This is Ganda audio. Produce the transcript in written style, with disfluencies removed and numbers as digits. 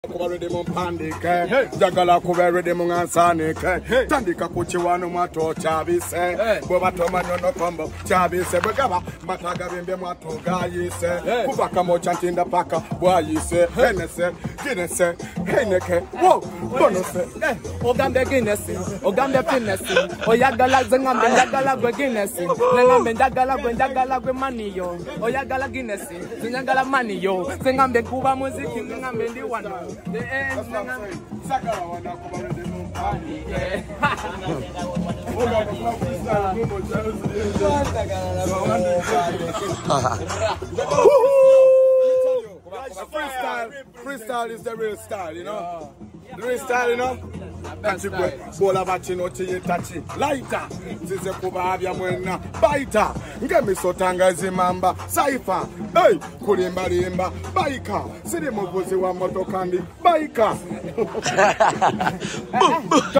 Riddim pandike, jagala kuba Riddim ngansanike, tandika kuchiwano mato chabise, boba tomanyo no kombo chabise, bwegaba mataga bimbe mato gayise, kubaka mo chantinda paka bwayise, henese, ginese, heneke, wo, bonose, ogambe ginesi, ogambe finesi, oyagala zengambe jagala gwe ginesi, nengambe jagala gwe maniyo, oyagala ginesi, zinagala maniyo, zengambe kuba muziki, zengambe ndi wano. The end, Sakala wana kuba Riddim pandike. Freestyle is the real style, you know. The real style, you know. Bola bachino chiyetachi laita zize kubabya mwena baita ngemi sotanga zimamba saifa hey kulimba limba baika siri muvuzi wa moto kandi baika